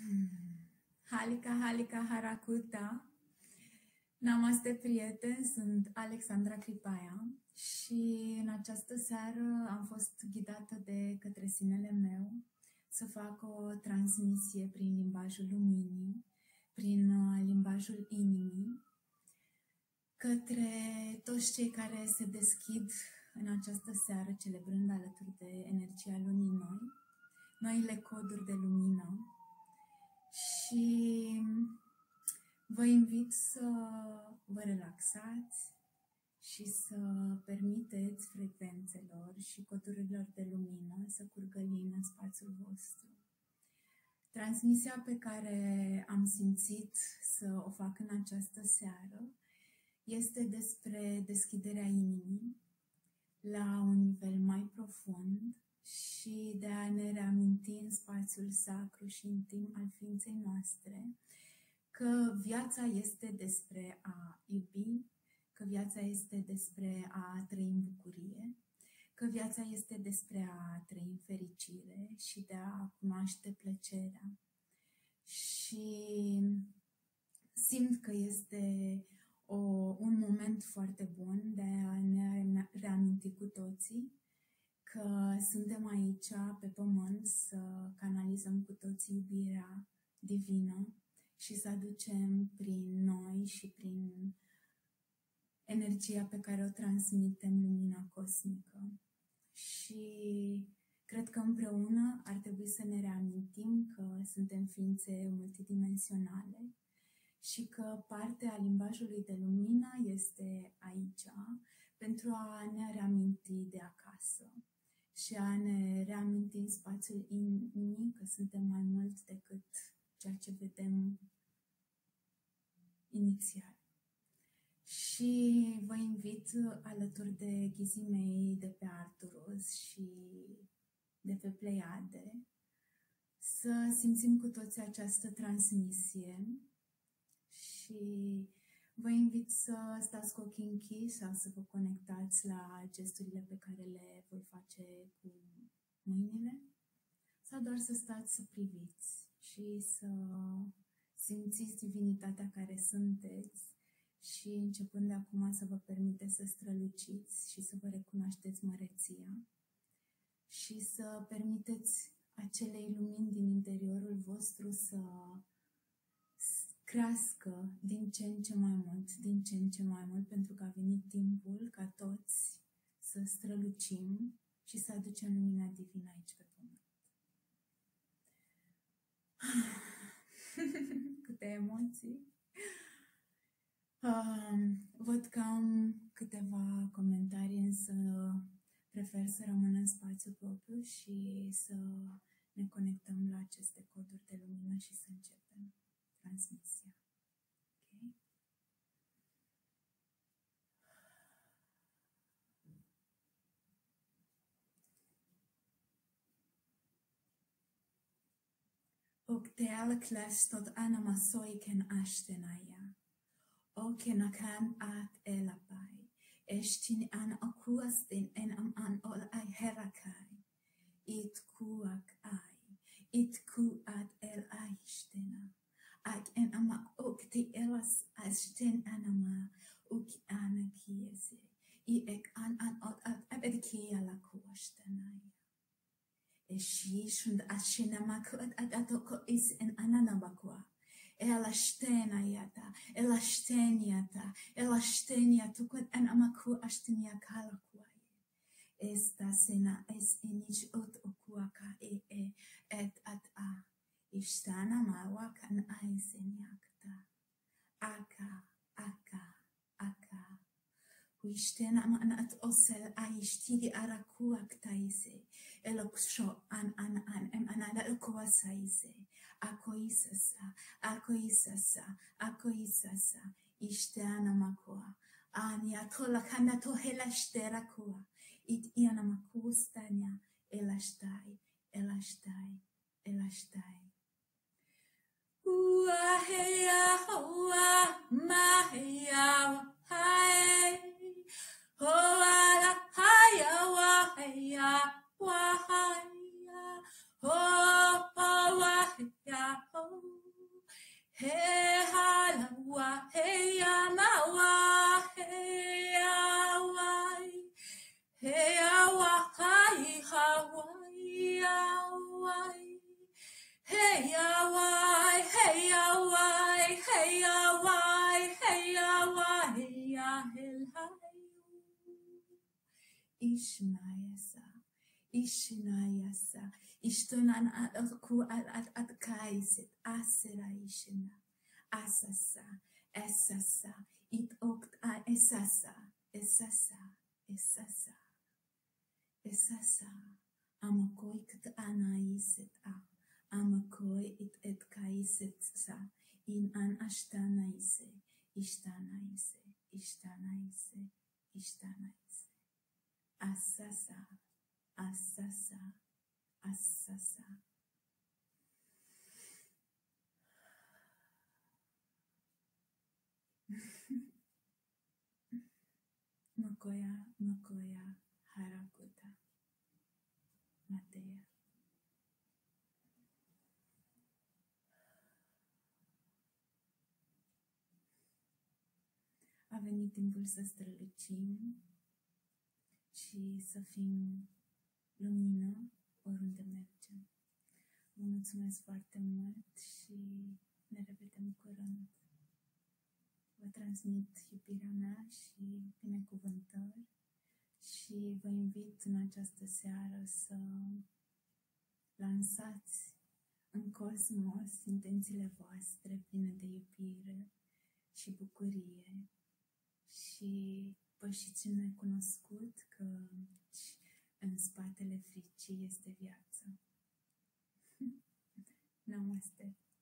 Halika, Halika, Harakuta. Namaste, prieteni, sunt Alexandra Krypaya și în această seară am fost ghidată de către sinele meu să fac o transmisie prin limbajul luminii, prin limbajul inimii, către toți cei care se deschid în această seară, celebrând alături de energia lunii noi, noile coduri de lumină. Și vă invit să vă relaxați și să permiteți frecvențelor și codurilor de lumină să curgă lin în spațiul vostru. Transmisia pe care am simțit să o fac în această seară este despre deschiderea inimii la un nivel mai profund și de a ne reaminti în spațiul sacru și intim al ființei noastre că viața este despre a iubi, că viața este despre a trăi în bucurie, că viața este despre a trăi în fericire și de a cunoaște plăcerea. Și simt că este un moment foarte bun de a ne reaminti cu toții că suntem aici pe pământ să canalizăm cu toții iubirea divină și să aducem prin noi și prin energia pe care o transmitem lumina cosmică. Și cred că împreună ar trebui să ne reamintim că suntem ființe multidimensionale și că parte a limbajului de lumină este aici pentru a ne reaminti de acasă și a ne reaminti în spațiul inimii că suntem mai mult decât ceea ce vedem inițial. Și vă invit alături de ghizii mei de pe Arcturus și de pe Pleiade să simțim cu toții această transmisie și vă invit să stați cu ochii închiși sau să vă conectați la gesturile pe care le voi face cu mâinile sau doar să stați să priviți și să simțiți divinitatea care sunteți și începând de acum să vă permiteți să străluciți și să vă recunoașteți măreția și să permiteți acelei lumini din interiorul vostru să crească din ce în ce mai mult, din ce în ce mai mult, pentru că a venit timpul ca toți să strălucim și să aducem lumina divină aici pe pământ. Câte emoții! Văd că am câteva comentarii, însă prefer să rămân în spațiu propriu și să ne conectăm la aceste coduri de lumină și să începem transmisia. Okay? Okteal klash tot anamasoiken ashtenaya. Okenakan at elapai. Eshtin an akuastin en an ol ai herakai. It kuak ai. It kuat el aishtena. Ak en ama okti elas ashten anama. Uki ana kiese. I ek an ot at abedkia la kuashtenaya. Eshi shund ashinamaku at atoko is en ananabakwa. Elashteniata, elastenia tukot an amaku ashtenia kalakuai. Esta sena es inich ot okuaka et at a. Ishtana mawakan aiseniakta. Aka. Ishtena manat osel aishtidi arakuak taise. Eloksho an anada koasaise. Akoisasa, Ishtana makua, Ania tola kanda to helashtera kua, it iana makustania, elashtai. Ua heya hoa, maheya, hai, hoa la haya, wa heya, wa haya. Oh, oh, ya, oh, Hey halawa, hey amawa, hey awai, hey awai, Hawaii, awai. Hey awai, hey awai, hey awai, hey awai, hey ahel hayu. Ishnayasa, Ishnayasa, Ishtunan ku at kaiset, asera ishna, asasa, esasa, it okt a esasa, esasa, esasa, esasa, amakoi kt anaiset a, amakoi it kaiset sa, in an ashtanaise, ishtanaise, ishtanaise, ishtanaise. Asasa, asasa, asasa. Makoya, makoya, harakuta, Matea. A venit timpul să strălucim și să fim lumină oriunde mergem. Vă mulțumesc foarte mult și ne revedem curând. Vă transmit iubirea mea și binecuvântări și vă invit în această seară să lansați în cosmos intențiile voastre pline de iubire și bucurie și pășiți în necunoscut că în spatele fricii este viață. Namaste!